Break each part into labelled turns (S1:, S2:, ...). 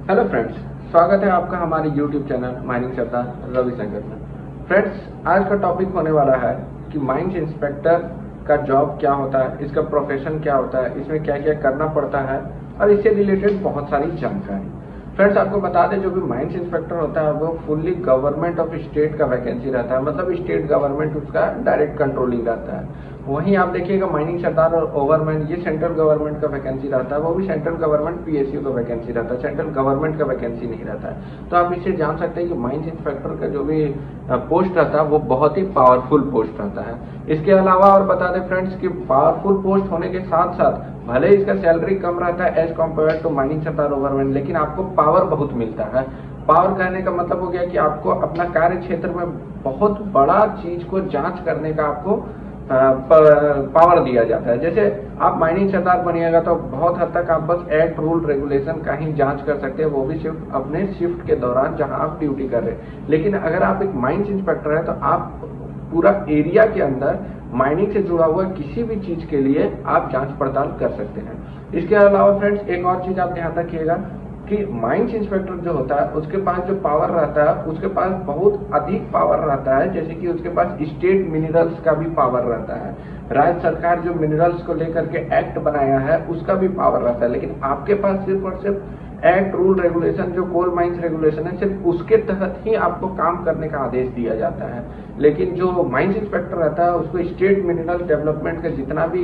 S1: Hello friends, स्वागत है आपका हमारे YouTube channel mining sardar Ravishankar में। फ्रेंड्स, आज का टॉपिक होने वाला है कि माइंस इंस्पेक्टर का जॉब क्या होता है, इसका प्रोफेशन क्या होता है, इसमें क्या क्या करना पड़ता है और इससे रिलेटेड बहुत सारी जानकारी। फ्रेंड्स, आपको बता दें, जो भी माइंस इंस्पेक्टर होता है वो फुल्ली गवर्नमेंट ऑफ स्टेट का वैकेंसी रहता है, मतलब स्टेट गवर्नमेंट उसका डायरेक्ट कंट्रोलिंग रहता है। वहीं आप देखिएगा माइनिंग सरदार और ओवरमैन, ये सेंट्रल गवर्नमेंट का वैकेंसी रहता है, वो भी सेंट्रल गवर्नमेंट PSU का वैकेंसी रहता है, सेंट्रल गवर्नमेंट का वैकेंसी नहीं रहता है। तो आप इससे जान सकते हैं कि माइंस इंस्पेक्टर का जो भी पोस्ट रहता है वो बहुत ही पावरफुल पोस्ट रहता है। इसके अलावा और बता दें फ्रेंड्स कि पावरफुल पोस्ट होने के साथ साथ भले इसका सैलरी कम रहता है as compare to mining sardar overman, लेकिन आपको पावर बहुत मिलता है। पावर कहने का मतलब हो गया कि आपको अपना कार्य क्षेत्र में बहुत बड़ा चीज को जांच करने का आपको पावर दिया जाता है। जैसे आप माइनिंग सरदार बनिएगा तो बहुत हद तक आप बस एक्ट रूल रेगुलेशन का ही जांच कर सकते हैं, वो भी सिर्फ अपने शिफ्ट के दौरान जहां आप ड्यूटी कर रहे हैं। लेकिन अगर आप एक माइंस इंस्पेक्टर है तो आप पूरा एरिया के अंदर माइनिंग से जुड़ा हुआ किसी भी चीज के लिए आप जांच पड़ताल कर सकते हैं। इसके अलावा फ्रेंड्स, एक और चीज आप ध्यान रखिएगा कि माइंस इंस्पेक्टर जो होता है उसके पास जो पावर रहता है, उसके पास बहुत अधिक पावर रहता है। जैसे कि उसके पास स्टेट मिनरल्स का भी पावर रहता है, राज्य सरकार जो मिनरल्स को लेकर के एक्ट बनाया है उसका भी पावर रहता है। लेकिन आपके पास सिर्फ और सिर्फ एक्ट रूल रेगुलेशन, जो कोल माइंस रेगुलेशन है, सिर्फ उसके तहत ही आपको काम करने का आदेश दिया जाता है। लेकिन जो माइंस इंस्पेक्टर रहता है उसको स्टेट मिनरल डेवलपमेंट का जितना भी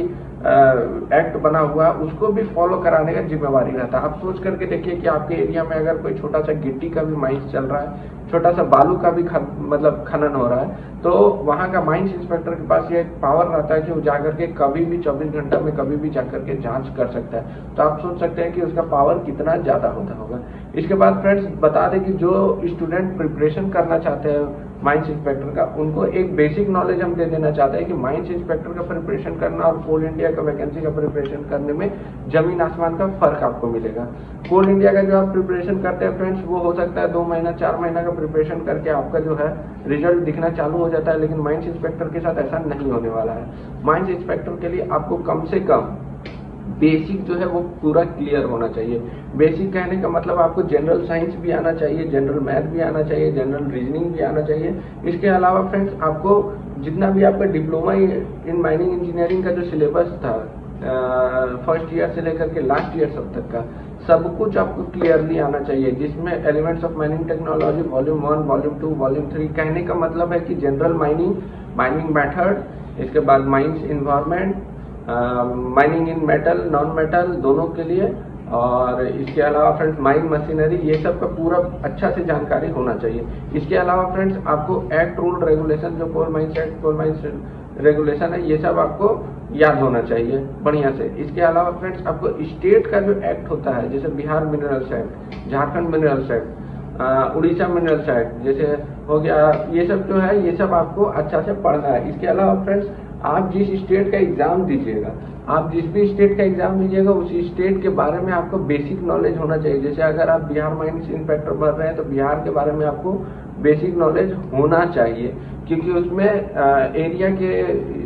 S1: एक्ट बना हुआ है उसको भी फॉलो कराने का जिम्मेवारी रहता है। आप सोच करके देखिए कि आपके एरिया में अगर कोई छोटा सा गिट्टी का भी माइंस चल रहा है, छोटा सा बालू का भी मतलब खनन हो रहा है, तो वहां का माइंस इंस्पेक्टर के पास ये पावर रहता है कि वो जाकर के कभी भी 24 घंटा में कभी भी जाकर के जांच कर सकता है। तो आप सोच सकते हैं कि उसका पावर कितना ज्यादा होता होगा। इसके बाद फ्रेंड्स, बता दें कि जो स्टूडेंट प्रिपरेशन करना चाहते हैं माइंस इंस्पेक्टर का, उनको एक बेसिक नॉलेज हम दे देना चाहते हैं कि माइंस इंस्पेक्टर का प्रिपरेशन करना और कोल इंडिया का वैकेंसी का प्रिपरेशन करने में जमीन आसमान का फर्क आपको मिलेगा। कोल इंडिया का जो आप प्रिपरेशन करते हैं फ्रेंड्स, वो हो सकता है 2 महीना 4 महीना का प्रिपरेशन करके आपका जो है रिजल्ट दिखना चालू हो जाता है। लेकिन माइंस इंस्पेक्टर के साथ ऐसा नहीं होने वाला है। माइंस इंस्पेक्टर के लिए आपको कम से कम बेसिक जो है वो पूरा क्लियर होना चाहिए। बेसिक कहने का मतलब आपको जनरल साइंस भी आना चाहिए, जनरल मैथ भी आना चाहिए, जनरल रीजनिंग भी आना चाहिए। इसके अलावा फ्रेंड्स, आपको जितना भी आपका डिप्लोमा इन माइनिंग इंजीनियरिंग का जो सिलेबस था फर्स्ट ईयर से लेकर के लास्ट ईयर सब तक का, सब कुछ आपको क्लियरली आना चाहिए, जिसमें elements of mining technology volume 1, volume 2, volume 3। कहने का मतलब है कि जनरल माइनिंग, माइनिंग मेथड, इसके बाद mines environment, mining in metal, non metal दोनों के लिए, और इसके अलावा फ्रेंड्स माइनिंग मशीनरी, ये सब का पूरा अच्छा से जानकारी होना चाहिए। इसके अलावा फ्रेंड्स, आपको एक्ट रूल रेगुलेशन, जो coal mines act, coal mines regulation है, ये सब आपको याद होना चाहिए बढ़िया से। इसके अलावा फ्रेंड्स, आपको स्टेट का जो एक्ट होता है, जैसे Bihar minerals act, Jharkhand minerals act, Orissa minerals act जैसे हो गया, ये सब जो है ये सब आपको अच्छा से पढ़ना है। इसके अलावा फ्रेंड्स, आप जिस स्टेट का एग्जाम दीजिएगा, आप जिस भी स्टेट का एग्जाम दीजिएगा उसी स्टेट के बारे में आपको बेसिक नॉलेज होना चाहिए। जैसे अगर आप बिहार माइंस इंस्पेक्टर भर रहे हैं तो बिहार के बारे में आपको बेसिक नॉलेज होना चाहिए, क्योंकि उसमें एरिया के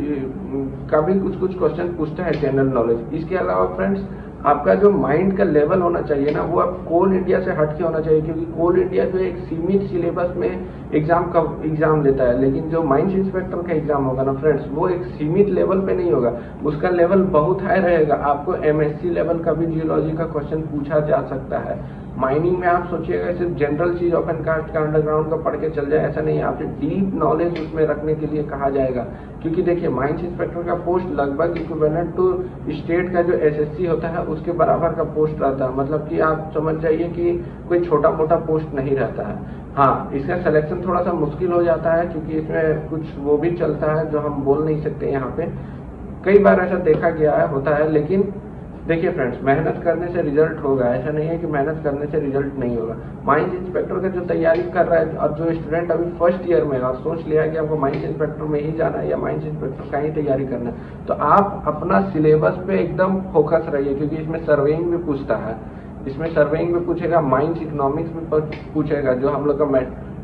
S1: का भी कुछ क्वेश्चन पूछता है, जनरल नॉलेज। इसके अलावा फ्रेंड्स, आपका जो माइंड का लेवल होना चाहिए ना, वो आप कोल इंडिया से हटके होना चाहिए, क्योंकि कोल इंडिया जो एक सीमित सिलेबस में एग्जाम लेता है। लेकिन जो माइंस इंस्पेक्टर का एग्जाम होगा ना फ्रेंड्स, वो एक सीमित लेवल पे नहीं होगा, उसका लेवल बहुत हाई रहेगा। आपको MSc लेवल का भी जियोलॉजी का क्वेश्चन पूछा जा सकता है। माइनिंग में आप सोचिएगा सिर्फ जनरल चीज ओपन कास्ट का, अंडरग्राउंड का पढ़ के चल जाए, ऐसा नहीं है। आपसे डीप नॉलेज उसमें रखने के लिए कहा जाएगा, क्योंकि देखिए माइंस इंस्पेक्टर का पोस्ट लगभग इक्विवेलेंट टू स्टेट का जो SSC होता है उसके बराबर का पोस्ट रहता है। मतलब कि आप समझ जाइए कि कोई छोटा मोटा पोस्ट नहीं रहता है। हाँ, इसका सिलेक्शन थोड़ा सा मुश्किल हो जाता है, क्योंकि इसमें कुछ वो भी चलता है जो हम बोल नहीं सकते यहाँ पे। कई बार ऐसा देखा गया है, होता है। लेकिन देखिए फ्रेंड्स, मेहनत करने से रिजल्ट होगा, ऐसा नहीं है कि मेहनत करने से रिजल्ट नहीं होगा। माइंस इंस्पेक्टर का जो तैयारी कर रहा है और जो स्टूडेंट अभी फर्स्ट ईयर में और सोच लिया है कि आपको माइंस इंस्पेक्टर में ही जाना है या माइंस इंस्पेक्टर का ही तैयारी करना है, तो आप अपना सिलेबस पे एकदम फोकस रहिए, क्योंकि इसमें सर्वेइंग भी पूछता है। इसमें सर्वेइंग में पूछेगा, माइंस इकोनॉमिक्स में पूछेगा, जो हम लोग का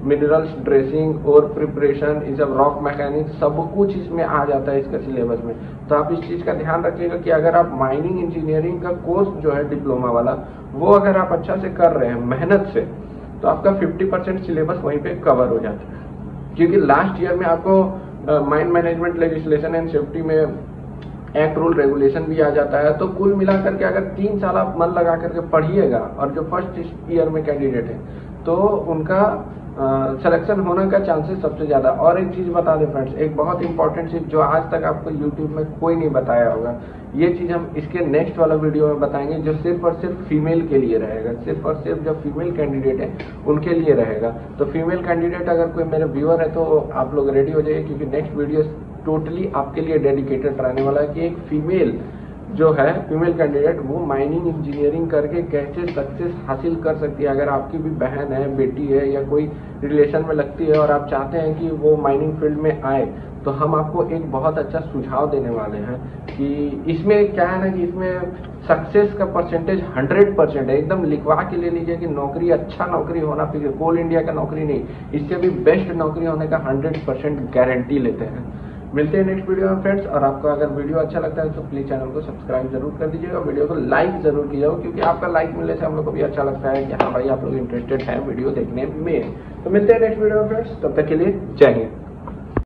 S1: मिनरल्स ड्रेसिंग और प्रिपरेशन, ये सब रॉक मैकेनिक्स, सब कुछ इसमें आ जाता है इसका सिलेबस में। तो आप इस चीज़ का ध्यान रखिएगा कि अगर आप माइनिंग इंजीनियरिंग का कोर्स जो है डिप्लोमा वाला, वो अगर आप अच्छा से कर रहे हैं मेहनत से, तो आपका 50% सिलेबस वहीं पे कवर हो जाता है। क्योंकि लास्ट ईयर में आपको mine management legislation and safety में एक्ट रूल रेगुलेशन भी आ जाता है। तो कुल मिलाकर के अगर 3 साल आप मन लगा करके पढ़िएगा, और जो फर्स्ट ईयर में कैंडिडेट है तो उनका सिलेक्शन होने का चांसेस सबसे ज्यादा। और एक चीज बता दें फ्रेंड्स, एक बहुत इंपॉर्टेंट चीज जो आज तक आपको यूट्यूब में कोई नहीं बताया होगा, ये चीज हम इसके नेक्स्ट वाला वीडियो में बताएंगे, जो सिर्फ और सिर्फ फीमेल के लिए रहेगा। सिर्फ और सिर्फ जो फीमेल कैंडिडेट है उनके लिए रहेगा। तो फीमेल कैंडिडेट अगर कोई मेरे व्यूअर है तो आप लोग रेडी हो जाइए, क्योंकि नेक्स्ट वीडियो टोटली आपके लिए डेडिकेटेड रहने वाला है कि एक फीमेल जो है, फीमेल कैंडिडेट, वो माइनिंग इंजीनियरिंग करके कैसे सक्सेस हासिल कर सकती है। अगर आपकी भी बहन है, बेटी है, या कोई रिलेशन में लगती है और आप चाहते हैं कि वो माइनिंग फील्ड में आए, तो हम आपको एक बहुत अच्छा सुझाव देने वाले हैं कि इसमें क्या है ना, कि इसमें सक्सेस का परसेंटेज 100% है। एकदम लिखवा के ले लीजिए कि नौकरी, अच्छा नौकरी होना, फिर कोल इंडिया का नौकरी नहीं, इससे भी बेस्ट नौकरी होने का 100% गारंटी लेते हैं। मिलते हैं नेक्स्ट वीडियो में फ्रेंड्स। और आपको अगर वीडियो अच्छा लगता है तो प्लीज चैनल को सब्सक्राइब जरूर कर दीजिएगा, वीडियो को लाइक जरूर कीजिएगा, क्योंकि आपका लाइक मिलने से हम लोग को भी अच्छा लगता है कि हाँ भाई आप लोग इंटरेस्टेड हैं वीडियो देखने में। तो मिलते हैं नेक्स्ट वीडियो में फ्रेंड्स, तब तक के लिए जय हिंद।